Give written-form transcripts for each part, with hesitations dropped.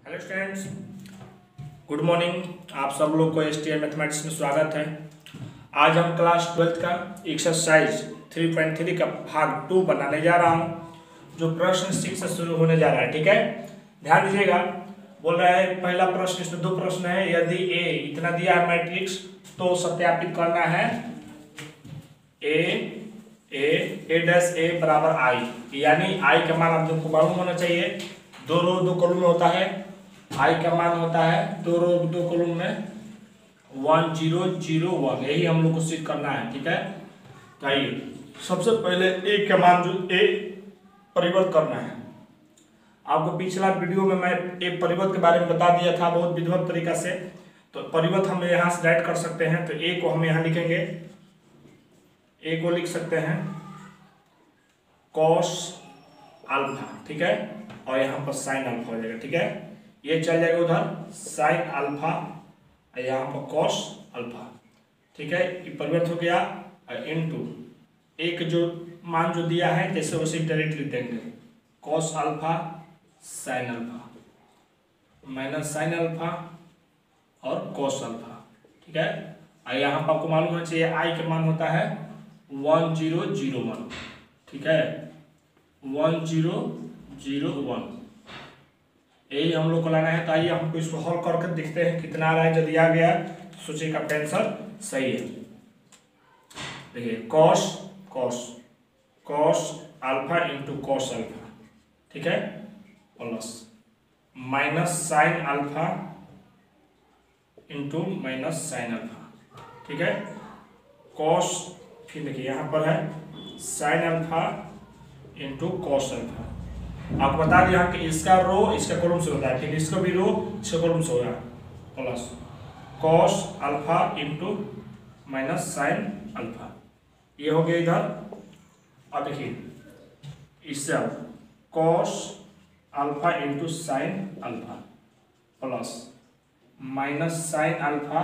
Hello students, good morning. आप सब लोग को STM मैथमेटिक्स में स्वागत है। आज हम क्लास 12th का एक्सरसाइज 3.3 का भाग 2 बनाने जा रहा हूं, जो प्रश्न 6 से शुरू होने जा रहा है। ठीक है, ध्यान दीजिएगा। बोल रहा है पहला प्रश्न, इसमें दो प्रश्न है। यदि A इतना दिया है मैट्रिक्स, तो सत्यापित करना है A डैश A बराबर I, यानी I का मान आप लोग को मालूम होना चाहिए। दो रो दो कॉलम में होता है, I का मान होता है दो रो दो कॉलम में 1 0 0 1, यही हम लोग को सिद्ध करना है। ठीक है, तो आइए सबसे पहले A का मान जो A परिवर्त करना है। आपको पिछला वीडियो में मैं A परिवर्त के बारे में बता दिया था बहुत विधिवत तरीका से। तो परिवर्त हम यहाँ से राइट कर सकते हैं। तो A को हम यहाँ लिखेंगे, A को लिख सकते हैं कॉस अल्फा। ठीक है, और यहाँ पर साइन अल्फा हो जाएगा। ठीक है, ये चल जाएगा उधर साइन अल्फा, यहाँ पर कॉस अल्फा। ठीक है, ये परिवर्तन हो गया इनटू एक जो मान जो दिया है जैसे वैसे डायरेक्ट लिख देंगे, cos alpha sine alpha minus sine alpha और कॉस अल्फा। ठीक है, और यहाँ पर आपको मालूम होना चाहिए आई का मान होता है 1 0 0 1। ठीक है, 1 0 0 1, यही हम लोग को लाना है। तो आइए हमको इसको हल करके देखते हैं कितना आ रहा है। जो दिया गया सोचिए का आंसर सही है। देखिए cos cos cos alpha into cos alpha, ठीक है, plus minus sine alpha into minus sine alpha. ठीक है, कॉस, फिर देखिए यहाँ पर है sine alpha into cos alpha. आपको बता दिया कि इसका रो इसका कॉलम से होता है, फिर इसका भी रो इसका कॉलम से होगा, plus cos alpha into minus sine alpha. ये हो गया इधर। अब देखिए इससे cos alpha into sine alpha plus minus sine alpha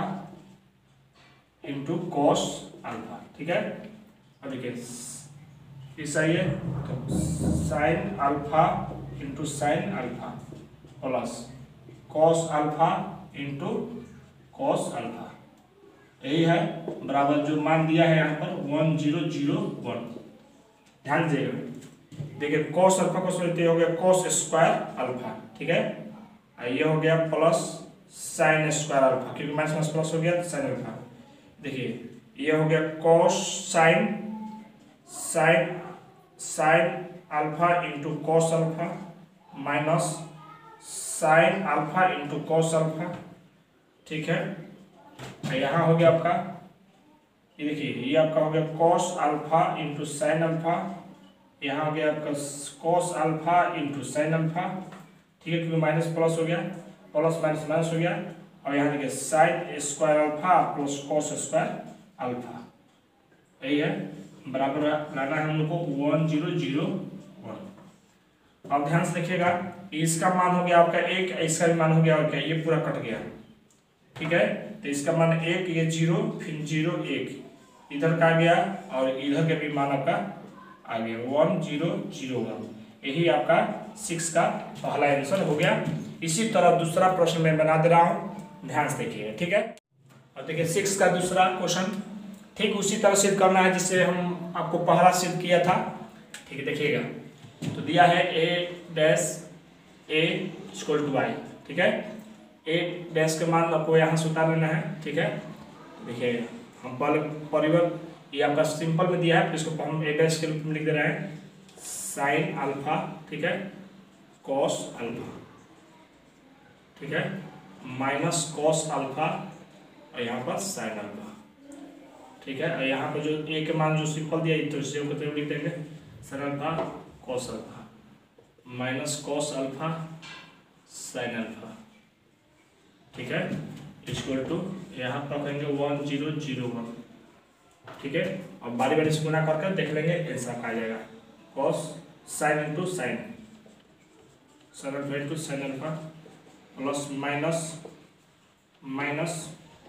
into cos alpha. ठीक है, अब देखिए इस आइए तो sine alpha into sine alpha plus cos alpha into cos alpha, यही है बराबर जो मान दिया है यहाँ पर 1 0 0 1। ध्यान दीजिएगा, देखिए कॉस अल्फा को सोचते हो गया कॉस स्क्वायर अल्फा। ठीक है, ये हो गया प्लस साइन स्क्वायर अल्फा, क्योंकि माइनस माइनस प्लस हो गया तो साइन अल्फा। देखिए ये हो गया cos sine sine sine alpha into cos alpha minus sine alpha into cos alpha. ठीक है, यहाँ हो गया आपका, ये देखिए ये आपका हो गया cos alpha into sine alpha, यहाँ हो गया आपका cos alpha into sine alpha. ठीक है, क्योंकि माइनस प्लस हो गया, प्लस माइनस माइनस हो गया, और यहाँ देखिए sine square alpha plus cos square alpha, यही है बराबर लाना है हम लोग को 1 0 0 1। अब ध्यान से देखिएगा, इसका मान हो गया आपका 1, इसका भी मान हो गया और क्या, ये पूरा कट गया। ठीक है, तो इसका मान 1, ये 0, फिर 0 1, इधर का आ गया और इधर के भी मान आपका आ गया 1 0 0 1। यही आपका 6 का पहला आंसर हो गया। इसी तरह दूसरा प्रश्न मैं बना दे रहा हूँ, ध्यान से देखिएगा। ठीक है, और देखिए 6 का दूसरा क्वेश्चन ठीक उसी तरह सिद्ध करना है जिससे हम आपको पहला सिद्ध किया था। ठीक है, देखिएगा तो दिया है A dash A equal to y। ठीक है, A डैश के मान आपको यहाँ से उतार लेना है। ठीक है, देखिए हम पहले परिवर्तन, ये आपका सिंपल में दिया है, फिर इसको हम A डैश के रूप में लिख दे रहे हैं साइन अल्फा, ठीक है, कॉस अल्फा, ठीक है, माइनस कॉस अल्फा और यहाँ पर साइन अल्फा। ठीक है, और यहाँ पर जो A के मान जो सिंपल दिया तो इसे लिख देंगे sine alpha cos alpha minus cos alpha sine alpha. ठीक है, इक्वल टू यहाँ पर कहेंगे 1 0 0 1। ठीक है, और बारी बारी से गुणा करके देख लेंगे आंसर आ जाएगा cos sine into sine sine alpha into sine alpha plus minus minus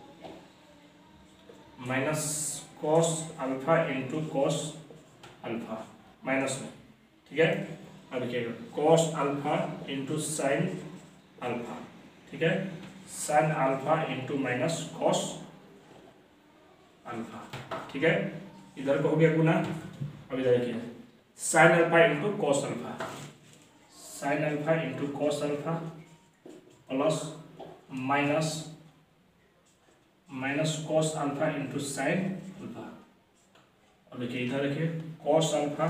minus cos alpha into cos alpha minus में। ठीक है, अब देखिएगा cos alpha into sine alpha, ठीक है, sine alpha into minus cos alpha, ठीक है। इधर को हो गया गुना, अब इधर देखिए sine alpha into cos alpha, sine alpha into cos alpha plus minus minus cos alpha into sine alpha. और देखिए इधर देखिए cos alpha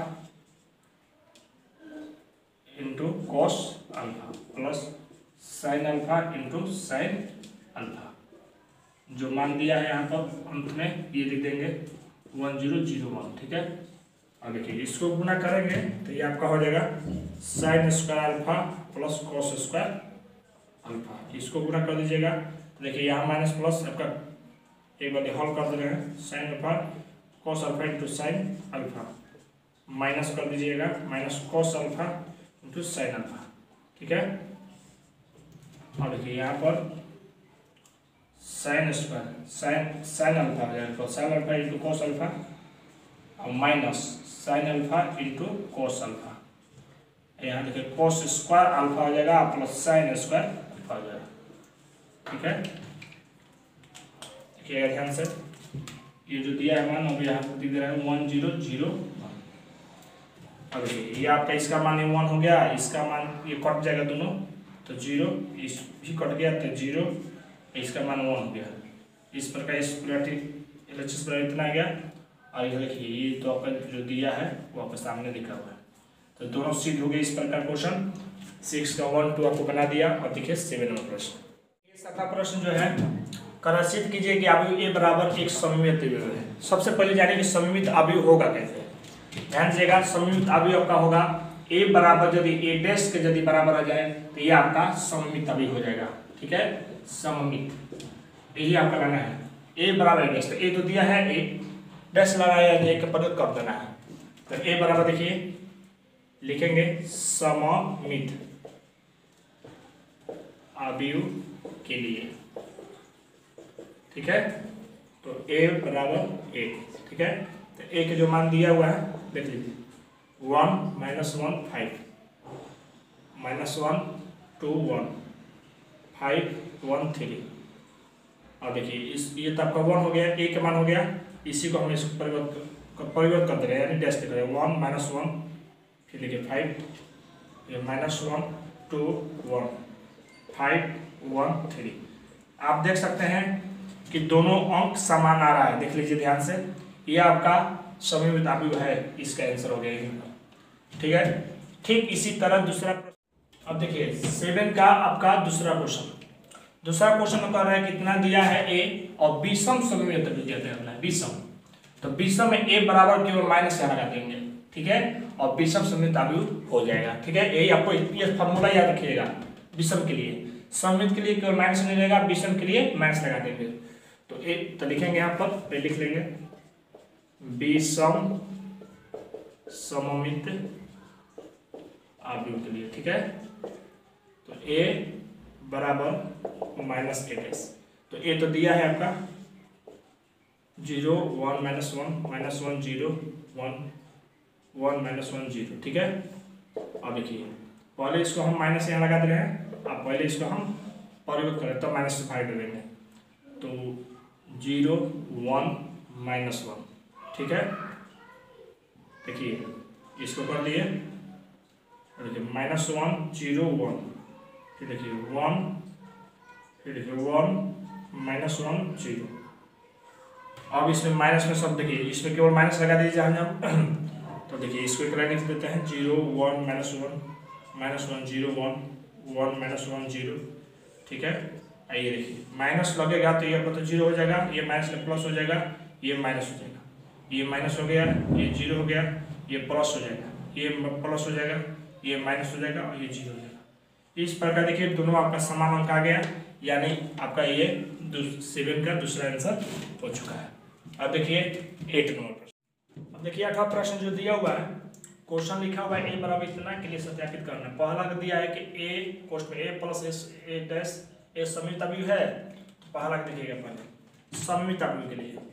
into cos alpha plus sine alpha into sine alpha. जो मान दिया है यहाँ पर अंत में ये लिख देंगे 1001, ठीक है। अब देखिए इसको गुना करेंगे तो ये आपका हो जाएगा sine square alpha plus cos square alpha. इसको गुना कर दीजिएगा तो देखिए यहाँ माइनस प्लस आपका एक बार हल कर दे रहे हैं, sine alpha cos alpha into sine alpha minus कर दीजिएगा minus cos alpha into sine alpha, ठीक है। और देखिए यहाँ पर साइन स्क्वायर साइन अल्फा हो जाएगा, sine alpha into cos alpha और minus sine alpha into cos alpha. यहाँ देखिए कॉस स्क्वायर अल्फा हो जाएगा प्लस साइन स्क्वायर अल्फा हो जाएगा, ठीक है। देखिएगा ध्यान से, ये जो दिया है मान अभी यहाँ पर दिख रहा है 1001। अब देखिए ये आपका इसका मान 1 हो गया, इसका मान ये कट जाएगा दोनों तो 0, इस भी कट गया तो 0, इसका मान 1 हो गया। इस प्रकार इस LHS पर इतना आ गया। और इधर देखिए ये तो आपका जो दिया है वो आपके सामने दिखा हुआ है, तो दोनों सिद्ध हो गए इस प्रकार। क्वेश्चन 6 का 1 2 आपको बना दिया। और देखिए 7 नंबर प्रश्न, ये 7वां प्रश्न जो है प्रदर्शित कीजिए कि अवयव ए बराबर एक सममित अवयव है। सबसे पहले जानिए कि सममित अवयव होगा कैसे। ध्यान दीजिएगा, सममित अवयव आपका होगा ए बराबर यदि ए डैश के यदि बराबर आ जाए तो ये आपका सममित अवयव हो जाएगा, ठीक है। सममित यही आपका लाना है, ए बराबर ए डैश। तो ए तो दिया है, ए डैश लगाया है, एक प्रयोग कर देना है। तो ए बराबर देखिए लिखेंगे सममित अवयव के लिए, ठीक है। तो ए बराबर ए, ठीक है। तो ए के जो मान दिया हुआ है देख लीजिए 1 -1 5 -1 2 1 5 1 3। और देखिए इस ये तो आपका 1 हो गया, ए का मान हो गया, इसी को हम इसको परिवर्तन कर दे रहे हैं, यानी डैश कर रहे हैं 1 -1 फिर देखिए 5 ये -1 2 1 5 1 3। आप देख सकते हैं कि दोनों अंक समान आ रहा है, देख लीजिए ध्यान से, ये आपका सममित अवयव है, इसका आंसर हो गया यही, ठीक है। ठीक इसी तरह दूसरा प्रश्न, अब देखिए 7 का आपका दूसरा क्वेश्चन में कह रहा है कितना दिया है ए और विषम सममित अवयव दिया है विषम। तो विषम में ए बराबर केवल माइनस यहाँ लगा देंगे, ठीक है, और विषम सममित अवयव हो जाएगा, ठीक है। यही आपको ये फॉर्मूला याद रखिएगा। विषम के लिए, सममित के लिए केवल माइनस नहीं रहेगा, विषम के लिए माइनस लगा देंगे। तो ए तो लिखेंगे यहाँ पर लिख लेंगे विषम सममित अवयव के लिए, ठीक है। तो ए बराबर -a डैश। तो ए तो दिया है आपका 0 1 -1 -1 0 1 1 -1 0, ठीक है। अब देखिए पहले इसको हम माइनस यहाँ लगा दे रहे हैं, अब पहले इसको हम परिवर्तन करें तो माइनस से 5 देंगे तो 0 1 -1, ठीक है। देखिए इसको कर दिए, देखिए -1 0 1 फिर देखिए 1 फिर देखिए 1 -1 0। अब इसमें माइनस में सब देखिए इसमें केवल माइनस लगा दीजिए हम तो देखिए इसको एक लाइन लिख देते हैं 0 1 -1 0 1 1 -1 0, ठीक है। आइए देखिए माइनस लगेगा तो ये आपका तो 0 हो जाएगा, ये माइनस में प्लस हो जाएगा, ये माइनस हो जाएगा, ये माइनस हो गया, ये 0 हो गया, ये प्लस हो जाएगा, ये प्लस हो जाएगा, ये माइनस हो जाएगा और ये 0 हो जाएगा। इस प्रकार देखिए दोनों आपका समान अंक आ गया, यानी आपका ये 7 का दूसरा आंसर हो चुका है। अब देखिए 8 नंबर प्रश्न। अब देखिए 8वां प्रश्न जो दिया हुआ है, क्वेश्चन लिखा हुआ है ए बराबर इतना के लिए सत्यापित करना है। पहला दिया है कि ए कोष्ठ में ए प्लस ए डैश ए सममित अवयव है। तो पहला देखिएगा पहले सममित अवयव के लिए,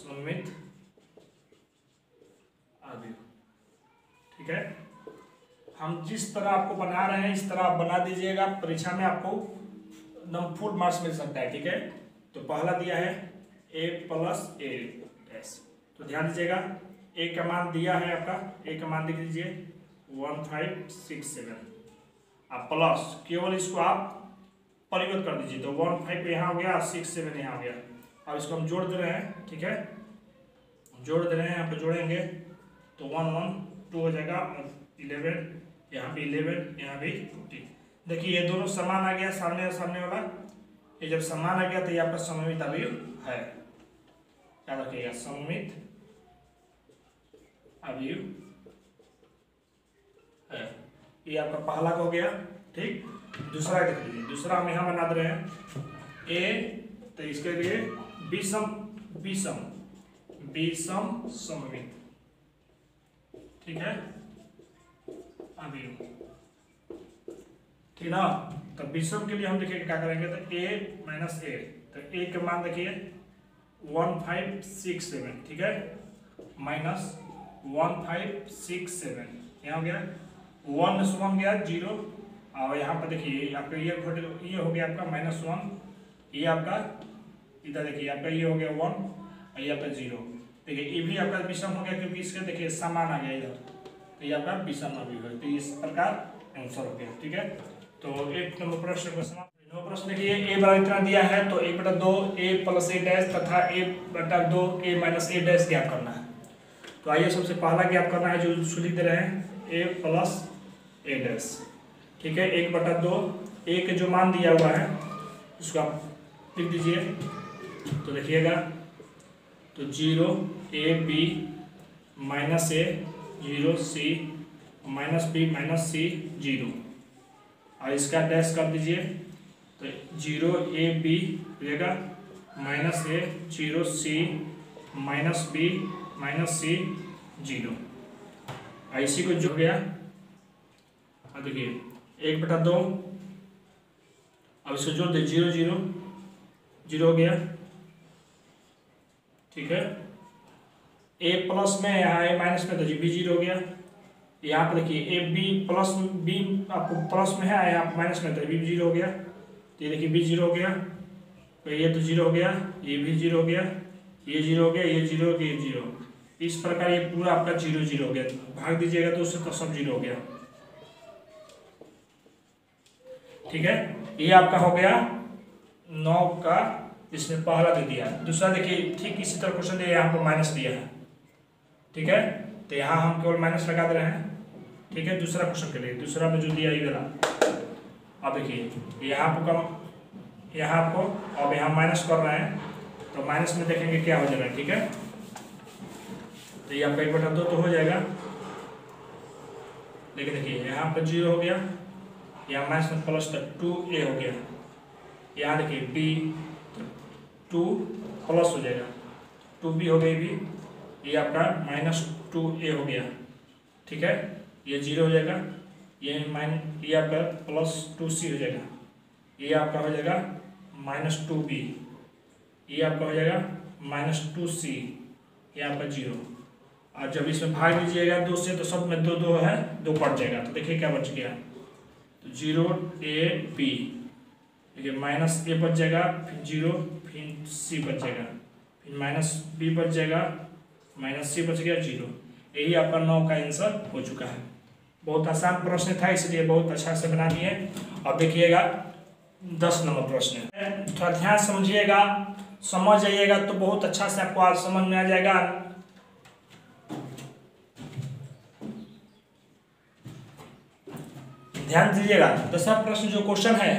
सममित अवयव, ठीक है। हम जिस तरह आपको बना रहे हैं इस तरह आप बना दीजिएगा, परीक्षा में आपको एकदम फुल मार्क्स मिल सकता है। ठीक है, तो पहला दिया है a प्लस ए डैश, तो ध्यान दीजिएगा a का मान दिया है आपका, a का मान लिख दीजिए 1567, आप प्लस केवल इसको आप परिवर्तित कर दीजिए, तो 15 यहाँ हो गया, 67 यहाँ हो गया। अब इसको हम जोड़ दे रहे हैं। ठीक है, जोड़ दे रहे हैं, यहाँ पे जोड़ेंगे तो 1 1 2 हो जाएगा, 11 यहाँ भी 11 यहाँ भी 2। देखिए ये दोनों समान आ गया, सामने सामने वाला, ये जब समान आ गया तो ये आपका सममित अवयव है, याद रखिएगा सममित अवयव है। ये आपका पहला हो गया। ठीक, दूसरा देख लीजिए, दूसरा हम यहाँ बना दे रहे हैं ए, तो इसके लिए विषम विषम विषम सममित। ठीक है, अवयव, ठीक ना। तो विषम के लिए हम देखिए क्या करेंगे, तो a माइनस ए, तो a के मान देखिए 1567, ठीक है, माइनस 1567, यहाँ हो गया 1 से 1 गया 0, और यहाँ पर देखिए आपका ये हो गया आपका -1, ये आपका इधर देखिए आपका ये हो गया 1 और ये आपका 0। देखिए ये भी आपका विषम हो गया क्योंकि इसके देखिए समान आ गया इधर, तो ये आपका विषम अवयव है, तो इस प्रकार आंसर हो गया। ठीक है, तो 1 नंबर प्रश्न को समाप्त। नंबर प्रश्न देखिए a बराबर इतना दिया है, तो 1/2 a प्लस a डैश तथा 1/2 a माइनस a डैश ज्ञात करना है। तो आइए सबसे पहला ज्ञात करना है, जो लिख दे रहे हैं a प्लस a डैश। ठीक है, 1/2 a के जो मान दिया हुआ है उसको आप लिख दीजिए, तो देखिएगा तो 0 a b minus a 0 c minus b minus c 0, और इसका डैश कर दीजिए, तो 0 a b रहेगा minus a 0 c minus b minus c 0, और इसी को जो गया, और देखिए 1/2, अब इसको जोड़ दे 0 0 0 हो गया। ठीक है, a प्लस में यहाँ a माइनस में, तो b 0 हो गया। यहाँ पर देखिए a b प्लस b आपको प्लस में है, यहाँ माइनस में, तो b 0 हो गया। तो ये देखिए b 0 हो गया, तो ये तो 0 हो गया, ये भी 0 हो गया, ये 0 हो गया, ये 0 हो गया, ये 0। इस प्रकार ये पूरा आपका 0 0 हो गया, भाग दीजिएगा तो उससे तो सब 0 हो गया। ठीक है, ये आपका हो गया 9 का, इसमें पहला दे दिया। दूसरा देखिए ठीक इसी तरह क्वेश्चन दिया, यहाँ पर माइनस दिया है। ठीक है, तो यहाँ हम केवल माइनस लगा दे रहे हैं। ठीक है, दूसरा क्वेश्चन के लिए, दूसरा में जो दिया ये वाला, अब देखिए यहाँ पर कम, यहाँ आपको अब यहाँ माइनस कर रहे हैं, तो माइनस में देखेंगे क्या हो जाएगा। ठीक है, तो ये आपका 1/2 तो हो जाएगा, लेकिन देखिए यहाँ पर 0 हो गया, यहाँ माइनस में प्लस तक 2a हो गया, यहाँ देखिए b 2 प्लस हो जाएगा, 2b हो गई भी, ये आपका -2a हो गया। ठीक है, ये 0 हो जाएगा, ये आपका +2c हो जाएगा, ये आपका हो जाएगा -2b, ये आपका हो जाएगा -2c, ये आपका 0। और जब इसमें भाग दीजिएगा 2 से, तो सब में 2 2 है, 2 कट जाएगा, तो देखिए क्या बच गया, तो 0ab, देखिए -a बच जाएगा, फिर 0, फिर c बच जाएगा, फिर -b बच जाएगा, -c बच गया 0। यही आपका 9 का आंसर हो चुका है। बहुत आसान प्रश्न था, इसलिए बहुत अच्छा से बना दिए। अब देखिएगा 10 नंबर प्रश्न है, थोड़ा ध्यान समझिएगा, समझ जाइएगा तो बहुत अच्छा से आपको आज समझ में आ जाएगा। ध्यान दीजिएगा, 10वां प्रश्न जो क्वेश्चन है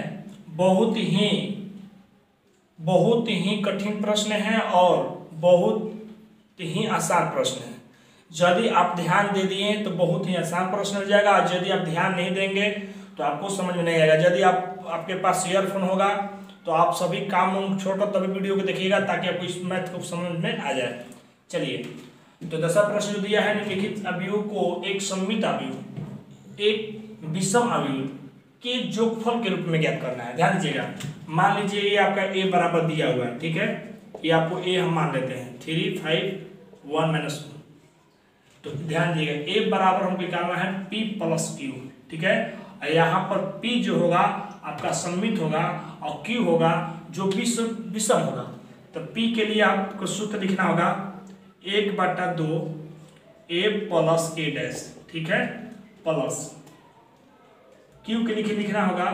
बहुत ही कठिन प्रश्न है और बहुत ही आसान प्रश्न है। यदि आप ध्यान दे दिए तो बहुत ही आसान प्रश्न हो जाएगा, और यदि आप ध्यान नहीं देंगे तो आपको समझ में नहीं आएगा। यदि आपके पास ईयरफोन होगा तो आप सभी काम छोड़कर तभी वीडियो को देखिएगा, ताकि आपको इस मैथ को समझ में आ जाए। चलिए, तो 10वां प्रश्न जो दिया है, निम्नलिखित अवयव को एक सममित अवयव एक विषम अवयव के जोगफल के रूप में ज्ञात करना है। ध्यान दीजिएगा, मान लीजिए ये आपका a बराबर दिया हुआ है। ठीक है, ये आपको a हम मान लेते हैं 3 5 1 -1, तो ध्यान दिएगा ए बराबर हमको निकालना है P प्लस Q, ठीक है। यहाँ पर P जो होगा आपका सममित होगा और Q होगा जो विषम होगा। तो P के लिए आपको सूत्र लिखना होगा 1/2 A प्लस A डैश, ठीक है, प्लस Q के लिए लिखना होगा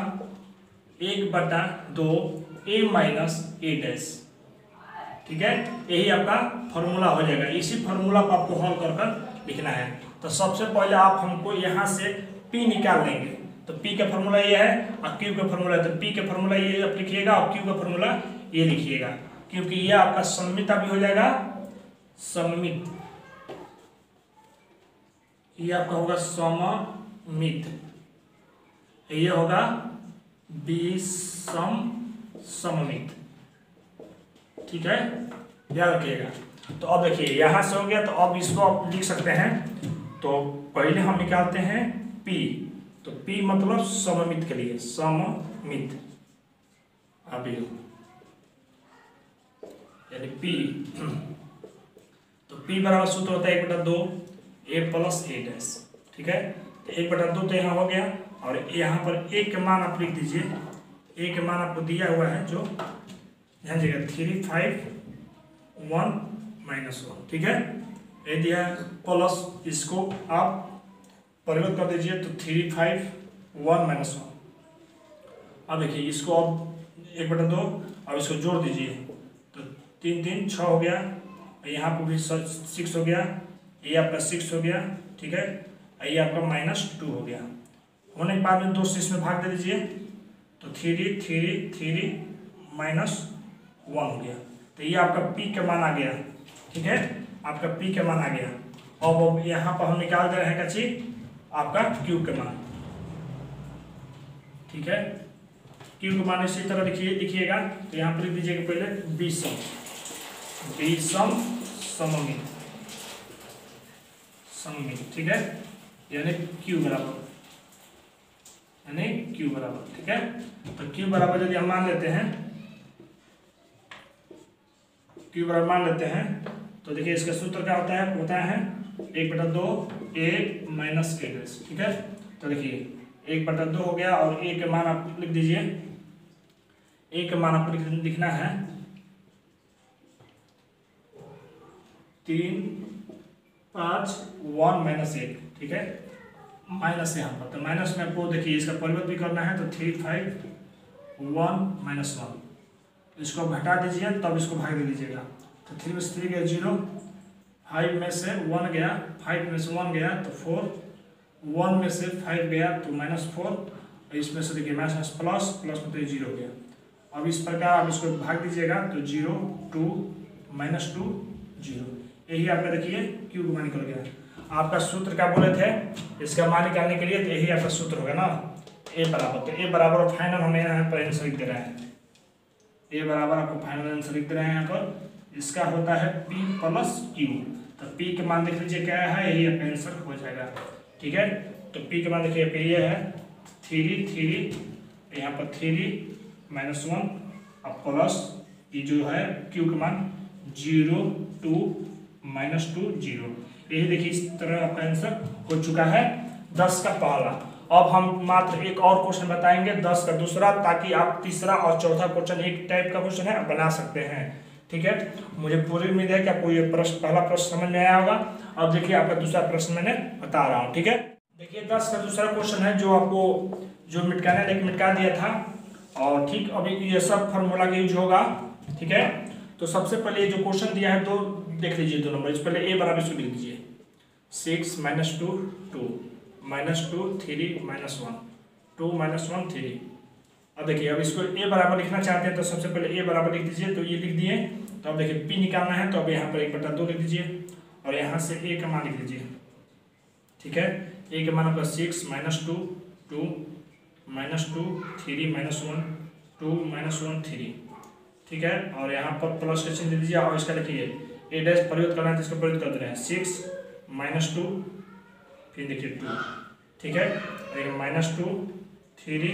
1/2 A माइनस A डैश, ठीक है। यही आपका फॉर्मूला हो जाएगा। इसी फॉर्मूला को आपको हल कर कर लिखना है। तो सबसे पहले आप हमको यहाँ से P निकाल लेंगे। तो P का फॉर्मूला ये है और Q का फॉर्मूला है। तो P का फॉर्मूला ये आप लिखिएगा और Q का फॉर्मूला ये लिखिएगा, क्योंकि ये आपका सममित भी हो जाएगा, सममित, ये आपका होगा सममित, ये होगा विषम सममित, ठीक है, याद रखिएगा। तो अब देखिए यहाँ से हो गया, तो अब इसको आप लिख सकते हैं। तो पहले हम निकालते हैं P। तो P मतलब सममित के लिए, सममित अभी यानी P। तो P बराबर सूत्र होता है 1/2 A प्लस A डैश, ठीक है। तो 1/2 तो यहाँ हो गया और यहाँ पर A के मान आप लिख दीजिए। A के मान आपको दिया हुआ है जो ध्यान दीजिएगा 3, 5, 1 -1, ठीक है, ये दिया है। प्लस इसको आप परिवर्तित कर दीजिए तो 3, 5, 1 -1। अब देखिए इसको अब 1/2 और इसको जोड़ दीजिए तो 3, 3 6 हो गया, यहाँ पर भी 6 हो गया, ये आपका 6 हो गया, ठीक है, ये आपका -2 हो गया। होने के बाद में 2 से इसमें भाग दे दीजिए तो 3, 3, 3 -1 हो गया। तो ये आपका P का मान आ गया, ठीक है, आपका P का मान आ गया। अब यहाँ पर हम निकाल दे रहे हैं कच्ची आपका Q का मान, ठीक है। Q का मान इसी तरह लिखिएगा। तो यहाँ पर लिख दीजिएगा पहले विषम, विषम सममित, सममित, ठीक है, यानी Q बराबर, यानी Q बराबर, ठीक है। तो Q बराबर यदि हम मान लेते हैं, Q बराबर मान लेते हैं तो देखिए इसका सूत्र क्या होता है, 1/2 A माइनस A डैश, ठीक है। तो देखिए 1/2 हो गया और A के मान आप लिख दीजिए। A के मान आपको लिखना है 3, 5, 1 -1, ठीक है, माइनस यहाँ पर। तो माइनस में आपको देखिए इसका परिवर्तन भी करना है। तो 3, 5, 1 -1, इसको घटा दीजिए तब इसको भाग दे दीजिएगा। तो 3 में से 3 गया 0, 5 में से 1 गया, 5 में से 1 गया तो 4, 1 में से 5 गया तो -4, इसमें से देखिए माइनस प्लस, प्लस में तो 0 गया। अब इस प्रकार आप इसको भाग दीजिएगा तो 0, 2, -2, 0, यही आपका देखिए Q का मान निकल गया। आपका सूत्र क्या बोले थे इसका मान निकालने के लिए, तो यही आपका सूत्र होगा ना, A बराबर। तो A बराबर फाइनल हमें यहाँ पर आंसर लिख दे रहे हैं, A बराबर आपको फाइनल आंसर लिख दे रहे हैं यहाँ पर। इसका होता है P प्लस Q। तो P के मान देख लीजिए क्या है, यही आपका आंसर हो जाएगा, ठीक है। तो P के मान देखिए पे ये है 3, 3, यहाँ पर 3 -1 और प्लस ये जो है Q का मान 0, 2, -2, 0। यही देखिए इस तरह आपका आंसर हो चुका है 10 का पहला। अब हम मात्र एक और क्वेश्चन बताएंगे 10 का दूसरा, ताकि आप तीसरा और चौथा क्वेश्चन एक टाइप का क्वेश्चन है बना सकते हैं, ठीक है। मुझे पूरी उम्मीद है कि आपको ये प्रश्न, पहला प्रश्न समझ में आया होगा। अब देखिए आपका दूसरा प्रश्न मैंने बता रहा हूँ, ठीक है। देखिए 10 का दूसरा क्वेश्चन है जो आपको जो मिटकाने लेके मिटका दिया था, और ठीक अभी ये सब फार्मूला का यूज होगा, ठीक है। तो सबसे पहले ये जो क्वेश्चन दिया है तो देख लीजिए 2 नंबर। इस पहले A बराबर इसको लिख दीजिए 6 -2 2 -2 3 -1 2 -1 3। अब देखिए अब इसको A बराबर लिखना चाहते हैं तो सबसे पहले A बराबर लिख दीजिए। तो ये लिख दिए। तो अब देखिए P निकालना है तो अब यहाँ पर 1/2 लिख दीजिए और यहाँ से A का मान लिख दीजिए, ठीक है। A का मान आपका 6 -2 2 -2 3 -1 2 -1 3, ठीक है। और यहाँ पर प्लस का चिन्ह दे दीजिए और इसका लिखिए A डैश परिवर्तित करना है तो इसको परिवर्तित कर दे रहे हैं 6 -2 फिर देखिए 2, ठीक है। -2 3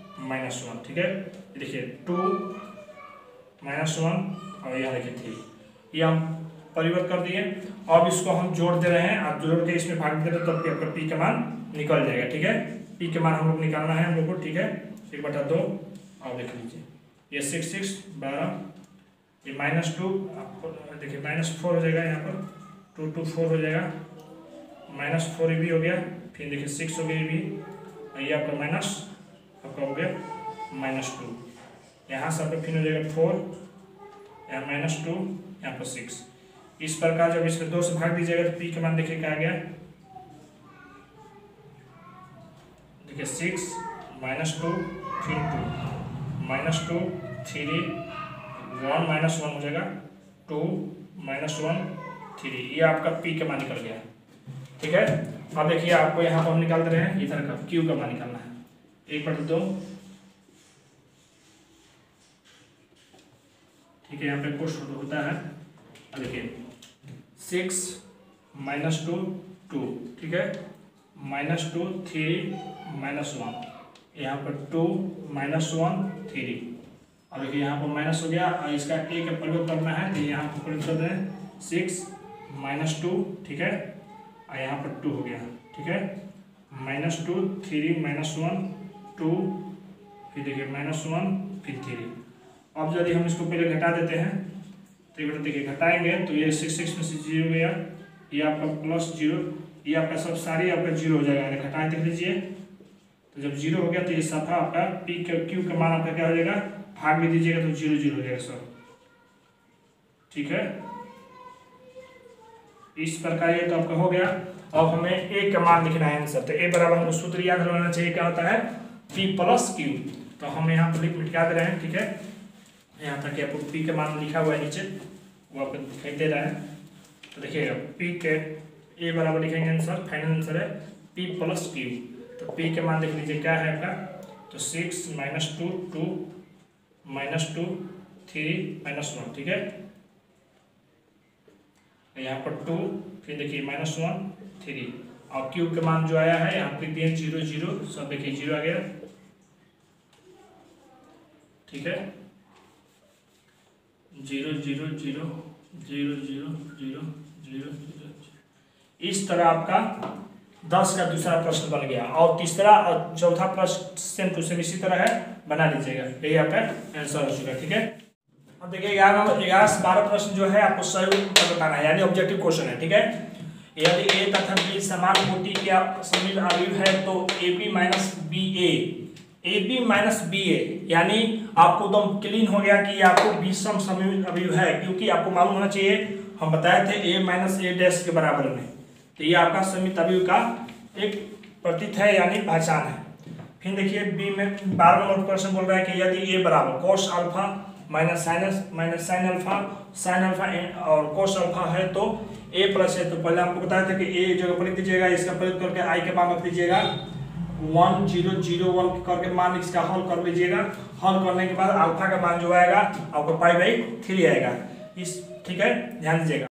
-1, ठीक है। देखिए 2 -1 और यहाँ देखिए 3, ये हम परिवर्तन कर दिए। अब इसको हम जोड़ दे रहे हैं, आप जोड़ के इसमें भाग दे रहे हैं तो आपका पी का मान निकल जाएगा। ठीक है, पी के मान हम लोग निकालना है हम लोग को। ठीक है, 1/2 और देख लीजिए ये 6 6 12, ये -2 आपको देखिए -4 हो जाएगा, यहाँ पर 2 2 4 हो जाएगा, -4 भी हो गया, फिर देखिए 6 हो गया ये भी, ये आपका माइनस आपका हो गया -2, यहाँ से आपका फिर हो जाएगा 4, यहाँ -2, यहाँ पर 6। इस प्रकार जब इसमें 2 से भाग दीजिएगा तो पी का मान देखिए क्या आ गया, देखिए 6 -2 फिर 2 -2 3 1 -1 हो जाएगा 2 -1 3, ये आपका पी का मान निकल गया। ठीक है, अब देखिए आपको यहाँ पर हम निकाल दे रहे हैं इधर का क्यू का मान निकालना है, 1/2। ठीक है, यहाँ पे कुछ होता है, अब देखिए 6 -2 2, ठीक है, -2 3 -1, यहाँ पर 2 -1 3, अब देखिए यहाँ पर माइनस हो गया और इसका ए का प्रयोग करना है तो यहाँ पर प्रयोग कर रहे हैं 6 -2, ठीक है, और यहाँ पर 2 हो गया। ठीक है, -2 3 -1 2, फिर देखिए -1 फिर 3। अब यदि हम इसको पहले घटा देते हैं तो ये देखिए घटाएंगे तो ये 6 में से 0 गया, ये आपका +0, ये आपका सब सारी आपका 0 हो जाएगा, घटाए देख लीजिए तो जब 0 हो गया तो ये सफा आपका पी क्यू का मान आपका क्या हो जाएगा, भाग भी दीजिएगा तो 0 0 हो जाएगा सब। ठीक है, इस प्रकार ये तो आपका हो गया। अब हमें ए का मान लिखना है आंसर, तो ए बराबर हमको सूत्र याद रहना चाहिए, क्या होता है P + Q। तो हम यहाँ पर मिटा दे रहे हैं। ठीक है, यहाँ तक आपको P का मान लिखा हुआ है नीचे, वो आपको दिखाई दे रहा है, तो देखिएगा P के ए बराबर लिखेंगे आंसर, फाइनल आंसर है P + Q। तो P के मान देख लीजिए क्या है आपका, तो 6 -2 2 -2 3 -1, ठीक है, यहाँ पर 2, फिर देखिए -1 3, और क्यूब का मान जो आया है यहाँ पे दिए 0 0, सब देखिए 0 आ गया। ठीक है, 0 0 0 0 0 0 0 0। इस तरह आपका 10 का दूसरा प्रश्न बन गया, और तीसरा और चौथा प्रश्न सेम टू सेम इसी तरह है, बना लीजिएगा, यही आपका आंसर हो चुका। ठीक है, अब देखिए 11 से 12 प्रश्न जो है आपको सही उत्तर बताना है, यानी ऑब्जेक्टिव क्वेश्चन है। ठीक है, यदि ए तथा बी समान कोटि का समित अवयव है तो AB - BA, AB - BA, यानी आपको एकदम क्लीन हो गया कि आपको विषम समित अवयव है, क्योंकि आपको मालूम होना चाहिए, हम बताए थे A - A' के बराबर में, तो ये आपका समित अवयव का एक प्रतीक है, यानी पहचान है। फिर देखिए बी में 12 नंबर क्वेश्चन बोल रहा है कि यदि ए बराबर cos alpha minus sine alpha और cos अल्फा है तो a प्लस है, तो पहले आपको बताया था कि a जगह पर लिख दीजिएगा, इसका प्रयोग करके i के मान रख दीजिएगा 1 0 0 1 करके मान इसका हल कर लीजिएगा। हल करने के बाद अल्फा का मान जो आएगा आपको π/3 आएगा। इस ठीक है, ध्यान दीजिएगा।